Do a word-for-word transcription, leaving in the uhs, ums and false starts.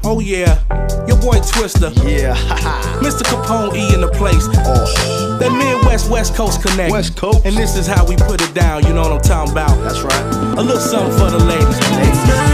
Oh yeah, your boy Twister. Yeah, Mister Capone E in the place. Oh, That Midwest West Coast connect. West Coast. And this is how we put it down, you know what I'm talking about. That's right. A little something for the ladies. Ladies.